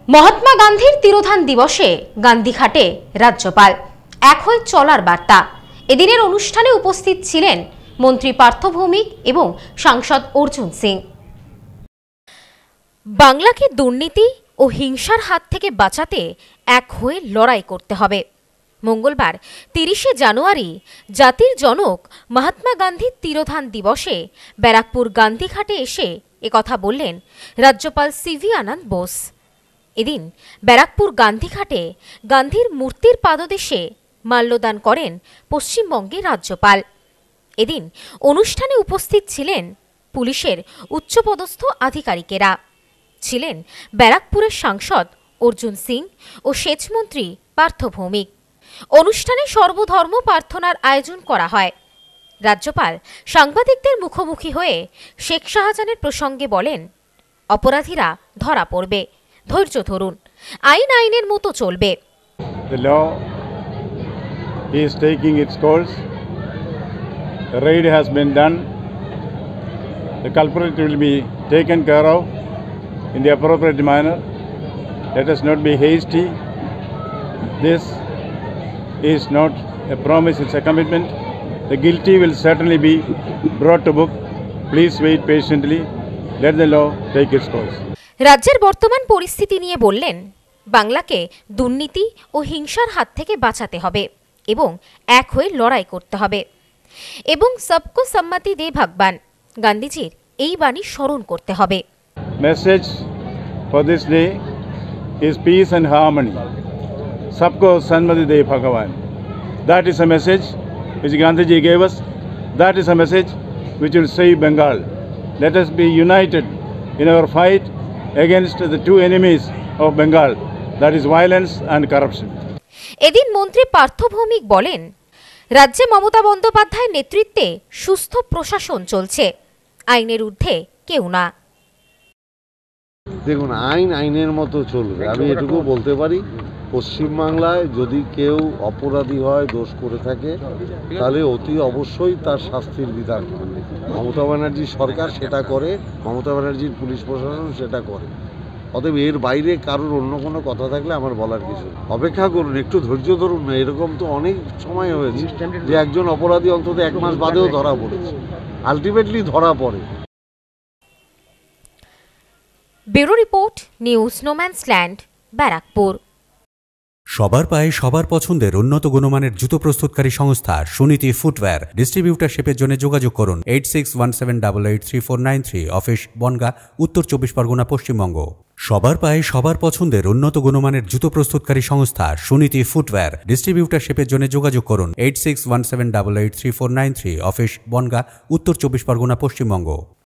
মহাত্মা গান্ধীর তিরোধান দিবসে গান্ধীঘাটে রাজ্যপাল এক হয়ে চলার বার্তা। এদিনের অনুষ্ঠানে উপস্থিত ছিলেন মন্ত্রী পার্থ ভৌমিক এবং সাংসদ অর্জুন সিং। বাংলাকে দুর্নীতি ও হিংসার হাত থেকে বাঁচাতে এক হয়ে লড়াই করতে হবে। মঙ্গলবার ৩০শে জানুয়ারি জাতির জনক মহাত্মা গান্ধীর তিরোধান দিবসে ব্যারাকপুর গান্ধীঘাটে এসে একথা বললেন রাজ্যপাল সিভি আনন্দ বোস। এদিন ব্যারাকপুর গান্ধীঘাটে গান্ধীর মূর্তির পাদদেশে মাল্যদান করেন পশ্চিমবঙ্গের রাজ্যপাল। এদিন অনুষ্ঠানে উপস্থিত ছিলেন পুলিশের উচ্চপদস্থ আধিকারিকেরা, ছিলেন ব্যারাকপুরের সাংসদ অর্জুন সিং ও সেচমন্ত্রী পার্থ ভৌমিক। অনুষ্ঠানে সর্বধর্ম প্রার্থনার আয়োজন করা হয়। রাজ্যপাল সাংবাদিকদের মুখোমুখি হয়ে শেখ শাহজাহানের প্রসঙ্গে বলেন, অপরাধীরা ধরা পড়বে, ধৈর্য ধরুন, আইন আইনের মতো চলবে। The law is taking its course. The raid has been done. The culprit will be taken care of in the appropriate manner. Let us not be hasty. This is not a promise, it's a commitment. The guilty will certainly be brought to book. Please wait patiently. Let the law take its course. রাজ্যের বর্তমান পরিস্থিতি নিয়ে বললেন, বাংলাকে দুর্নীতি ও হিংসার হাত থেকে বাঁচাতে হবে এবং এক হয়ে লড়াই করতে হবে এবং সবকো সম্মতি দে ভগবান গান্ধীজির এই বাণী স্মরণ করতে হবে। Message for this day is peace and harmony. Sabko Sanmati De Bhagavan. That is a message which Gandhiji gave us. That is a message which will save Bengal. Let us be united in our fight against the two enemies of Bengal, that is violence and corruption. এদিন মন্ত্রী পার্থ ভৌমিক বলেন, রাজ্যে মমতা বন্দ্যোপাধ্যায়ের নেতৃত্বে সুস্থ প্রশাসন চলছে, আইনের ঊর্ধ্বে কেউ না। দেখুন, আইন আইনের মতো চলবে। আমি এটুকু বলতে পারি, পশ্চিমবাংলায় যদি কেউ অপরাধী হয়, দোষ করে থাকে, তাহলে অতি অবশ্যই তার শাস্তির বিধান হবে। মমতা ব্যানার্জির সরকার সেটা করে, মমতা ব্যানার্জির পুলিশ প্রশাসন সেটা করে। অতএব এর বাইরে কারোর অন্য কোনো কথা থাকলে আমার বলার কিছু। অপেক্ষা করুন, একটু ধৈর্য ধরুন না। এরকম তো অনেক সময় হয়েছে যে একজন অপরাধী অন্তত 1 মাস বাদেও ধরা পড়েছে, আলটিমেটলি ধরা পড়ে। Bureau report, news No Man's Land, Barrackpore. সবার পায়ে সবার পছন্দের উন্নত গুণমানের জুতো প্রস্তুতকারী সংস্থা সুনীতি ফুটওয়্যার। ডিস্ট্রিবিউটারশিপের জন্য যোগাযোগ করুন 8617883493, অফিস বনগাঁ, উত্তর 24 পরগনা, পশ্চিমবঙ্গ। সবার পায়ে সবার পছন্দের উন্নত গুণমানের জুতো প্রস্তুতকারী সংস্থা সুনীতি ফুটওয়্যার। ডিস্ট্রিবিউটারশিপের জন্য যোগাযোগ করুন 8617883493, অফিস বনগাঁ, উত্তর 24 পরগনা, পশ্চিমবঙ্গ।